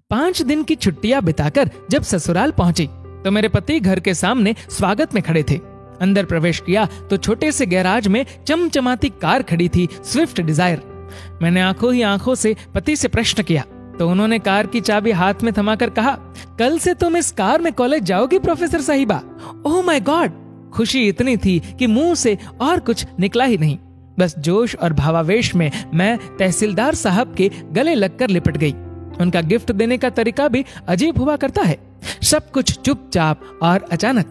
5 दिन की छुट्टियां बिताकर जब ससुराल पहुंची तो मेरे पति घर के सामने स्वागत में खड़े थे। अंदर प्रवेश किया तो छोटे से गैराज में चमचमाती कार खड़ी थी, स्विफ्ट डिजायर। मैंने आंखों ही आंखों से पति से प्रश्न किया तो उन्होंने कार की चाबी हाथ में थमाकर कहा, कल से तुम इस कार में कॉलेज जाओगी प्रोफेसर साहिबा। Oh my God! खुशी इतनी थी कि मुंह से और कुछ निकला ही नहीं। बस जोश और भावावेश में मैं तहसीलदार साहब के गले लगकर लिपट गई। उनका गिफ्ट देने का तरीका भी अजीब हुआ करता है, सब कुछ चुपचाप और अचानक।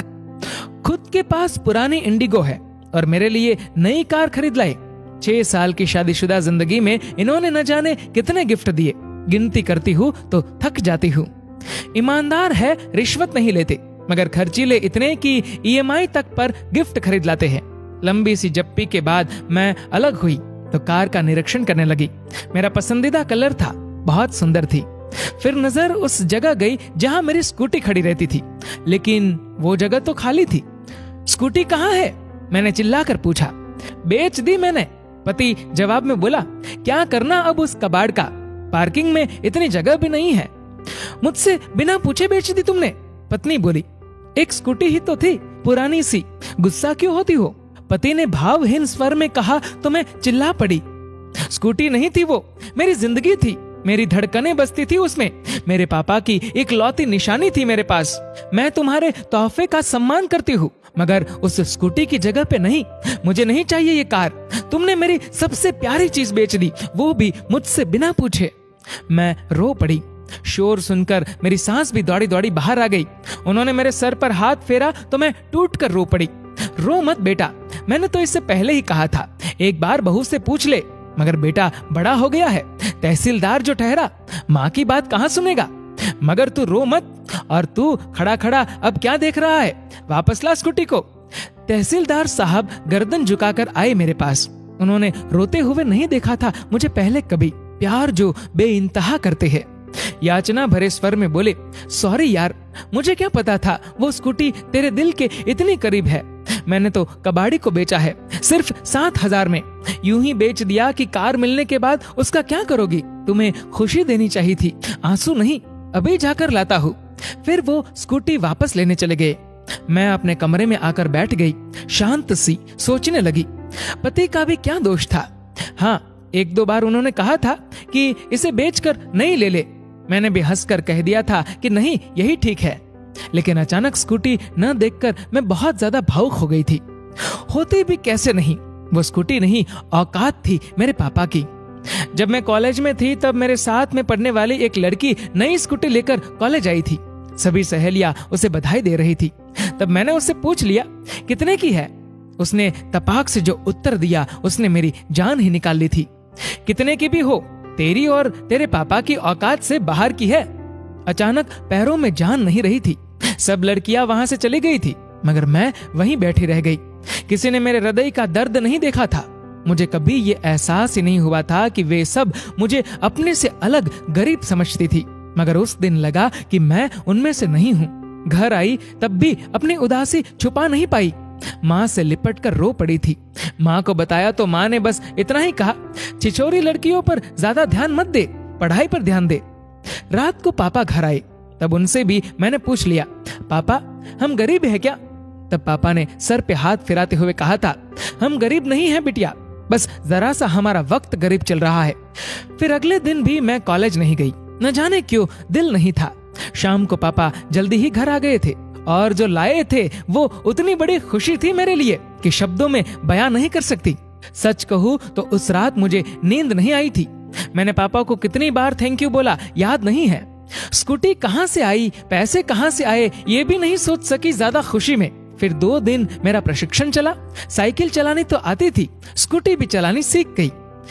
खुद के पास पुरानी इंडिगो है और मेरे लिए नई कार खरीद लाए। 6 साल की शादीशुदा जिंदगी में इन्होंने न जाने कितने गिफ्ट दिए, गिनती करती हूँ तो थक जाती हूँ। ईमानदार है, रिश्वत नहीं लेते, मगर खर्चीले इतने कि EMI तक पर गिफ्ट खरीद लाते हैं। लंबी सी जप्पी के बाद मैं अलग हुई तो कार का निरीक्षण करने लगी। मेरा पसंदीदा कलर था, बहुत सुंदर थी। फिर नजर उस जगह गई जहां मेरी स्कूटी खड़ी रहती थी, लेकिन वो जगह तो खाली थी। स्कूटी कहाँ है? मैंने चिल्लाकर पूछा। बेच दी मैंने, पति जवाब में बोला। क्या करना अब उस कबाड़ का? पार्किंग में इतनी जगह भी नहीं है। मुझसे बिना पूछे बेच दी तुमने? पत्नी बोली। एक स्कूटी ही तो थी, पुरानी सी, गुस्सा क्यों होती हो? पति ने भावहीन स्वर में कहा तो मैं चिल्ला पड़ी। स्कूटी नहीं थी वो, मेरी जिंदगी थी, मेरी धड़कनें बजती थी उसमें, मेरे पापा की इकलौती निशानी थी मेरे पास। मैं तुम्हारे तोहफे का सम्मान करती हूँ, मगर उस स्कूटी की जगह पे नहीं। मुझे नहीं चाहिए ये कार। तुमने मेरी सबसे प्यारी चीज बेच दी, वो भी मुझसे बिना पूछे। मैं रो पड़ी। शोर सुनकर मेरी सांस भी दौड़ी दौड़ी बाहर आ गई। उन्होंने मेरे सर पर हाथ फेरा तो मैं टूट कर रो पड़ी। रो मत बेटा, मैंने तो इससे पहले ही कहा था, एक बार बहू से पूछ ले, मगर बेटा बड़ा हो गया है, तहसीलदार जो ठहरा, माँ की बात कहाँ सुनेगा। मगर तू रो मत। और तू खड़ा खड़ा अब क्या देख रहा है? वापस ला स्कूटी को। तहसीलदार साहब गर्दन झुकाकर आए मेरे पास। उन्होंने रोते हुए नहीं देखा था मुझे पहले कभी। प्यार जो बेइंतहा करते हैं। याचना भरे स्वर में बोले, सॉरी यार, मुझे क्या पता था वो स्कूटी तेरे दिल के इतनी करीब है। मैंने तो कबाड़ी को बेचा है, सिर्फ 7,000 में। यूं ही बेच दिया कि कार मिलने के बाद उसका क्या करोगी? तुम्हें खुशी देनी चाहिए थी, आंसू नहीं। अभी जाकर लाता हूँ। फिर वो स्कूटी वापस लेने चले गए। मैं अपने कमरे में आकर बैठ गई, शांत सी, सोचने लगी। पति का भी क्या दोष था? हाँ, 1-2 बार उन्होंने कहा था कि इसे बेचकर नहीं ले ले। मैंने भी हंसकर कह दिया था कि नहीं, यही ठीक है। लेकिन अचानक स्कूटी न देखकर मैं बहुत ज्यादा भावुक हो गई थी। होती भी कैसे नहीं, वो स्कूटी नहीं, औकात थी मेरे पापा की। जब मैं कॉलेज में थी तब मेरे साथ में पढ़ने वाली एक लड़की नई स्कूटी लेकर कॉलेज आई थी। सभी सहेलियां उसे बधाई दे रही थी। तब मैंने उससे पूछ लिया, कितने की है? उसने तपाक से जो उत्तर दिया, उसने मेरी जान ही निकाल ली थी। कितने की भी हो, तेरी और तेरे पापा की औकात से बाहर की है। अचानक पैरों में जान नहीं रही थी। सब लड़कियां वहां से चली गई थी, मगर मैं वहीं बैठी रह गई। किसी ने मेरे हृदय का दर्द नहीं देखा था। मुझे कभी ये एहसास ही नहीं हुआ था कि वे सब मुझे अपने से अलग गरीब समझती थी, मगर उस दिन लगा कि मैं उनमें से नहीं हूँ। घर आई तब भी अपनी उदासी छुपा नहीं पाई। माँ से लिपट कर रो पड़ी थी। माँ को बताया तो माँ ने बस इतना ही कहा, छिछोरी लड़कियों पर ज्यादा ध्यान मत दे, पढ़ाई पर ध्यान दे। रात को पापा घर आए, तब उनसे भी मैंने पूछ लिया, पापा हम गरीब हैं क्या? तब पापा ने सर पे हाथ फिराते हुए कहा था, हम गरीब नहीं हैं बिटिया, बस जरा सा हमारा वक्त गरीब चल रहा है। फिर अगले दिन भी मैं कॉलेज नहीं गई, न जाने क्यों दिल नहीं था। शाम को पापा जल्दी ही घर आ गए थे और जो लाए थे वो उतनी बड़ी खुशी थी मेरे लिए कि शब्दों में बयां नहीं कर सकती। सच कहूँ तो उस रात मुझे नींद नहीं आई थी। मैंने पापा को कितनी बार थैंक यू बोला याद नहीं है। स्कूटी कहाँ से आई, पैसे कहाँ से आए, ये भी नहीं सोच सकी ज्यादा खुशी में। फिर 2 दिन मेरा प्रशिक्षण चला। साइकिल चलानी तो आती थी, स्कूटी भी चलानी सीख गई।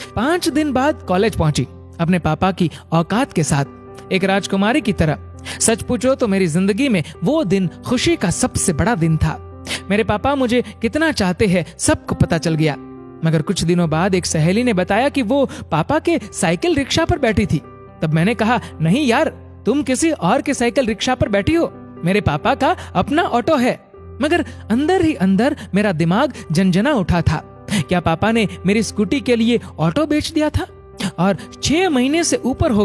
5 दिन बाद कॉलेज पहुंची, अपने पापा की औकात के साथ, एक राजकुमारी की तरह। सच पूछो तो मेरी जिंदगी में वो दिन खुशी का सबसे बड़ा दिन था। मेरे पापा मुझे कितना चाहते हैं सबको पता चल गया। मगर कुछ दिनों बाद एक सहेली ने बताया कि वो पापा के साइकिल रिक्शा पर बैठी थी। तब मैंने कहा, नहीं यार, तुम किसी और के साइकिल रिक्शा पर बैठी हो, मेरे पापा का अपना ऑटो है। मगर अंदर ही अंदर मेरा दिमाग झंझना उठा था। क्या पापा ने मेरी स्कूटी के लिए ऑटो बेच दिया था? और 6 महीने से ऊपर हो गए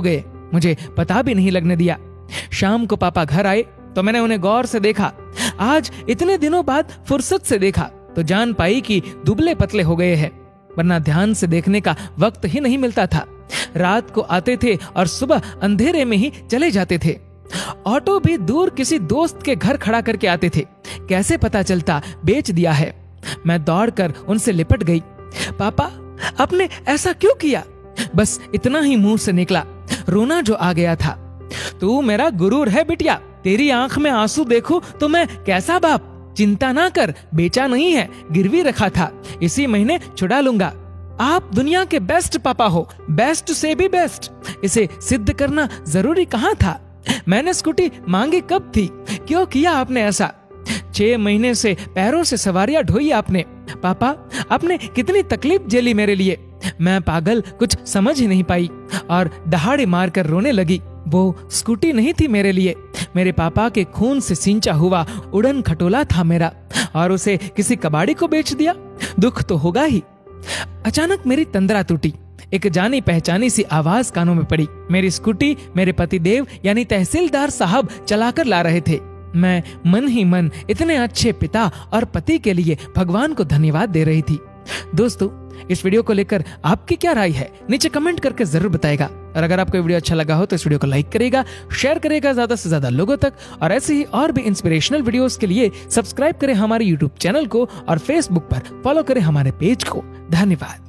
मुझे पता भी नहीं लगने दिया। शाम को पापा घर आए तो मैंने उन्हें गौर से देखा। आज इतने दिनों बाद फुर्सत से देखा तो जान पाई कि दुबले पतले हो गए हैं, वरना ध्यान से देखने का वक्त ही नहीं मिलता था। रात को आते थे और सुबह अंधेरे में ही चले जाते थे। ऑटो भी दूर किसी दोस्त के घर खड़ा करके आते थे। कैसे पता चलता बेच दिया है। मैं दौड़कर उनसे लिपट गई। पापा, आपने ऐसा क्यों किया? बस इतना ही मुंह से निकला। रोना जो आ गया था। तू मेरा गुरूर है बिटिया, तेरी आंख में आंसू देखूं तो मैं कैसा बाप। चिंता ना कर, बेचा नहीं है, गिरवी रखा था, इसी महीने छुड़ा लूंगा। आप दुनिया के बेस्ट पापा हो, बेस्ट से भी बेस्ट। इसे सिद्ध करना जरूरी कहाँ था? मैंने स्कूटी मांगी कब थी? क्यों किया आपने ऐसा? 6 महीने से पैरों से सवारियां ढोई आपने। पापा, आपने कितनी तकलीफ झेली मेरे लिए। मैं पागल कुछ समझ ही नहीं पाई और दहाड़े मारकर रोने लगी। वो स्कूटी नहीं थी मेरे लिए, मेरे पापा के खून से सिंचा हुआ उड़न खटोला था मेरा, और उसे किसी कबाड़ी को बेच दिया। दुख तो होगा ही। अचानक मेरी तंद्रा टूटी। एक जानी पहचानी सी आवाज कानों में पड़ी। मेरी स्कूटी मेरे पतिदेव यानी तहसीलदार साहब चलाकर ला रहे थे। मैं मन ही मन इतने अच्छे पिता और पति के लिए भगवान को धन्यवाद दे रही थी। दोस्तों, इस वीडियो को लेकर आपकी क्या राय है नीचे कमेंट करके जरूर बताएगा। और अगर आपको वीडियो अच्छा लगा हो तो इस वीडियो को लाइक करेगा, शेयर करेगा ज्यादा से ज्यादा लोगों तक, और ऐसे ही और भी इंस्पिरेशनल वीडियोस के लिए सब्सक्राइब करें हमारे यूट्यूब चैनल को और फेसबुक पर फॉलो करें हमारे पेज को। धन्यवाद।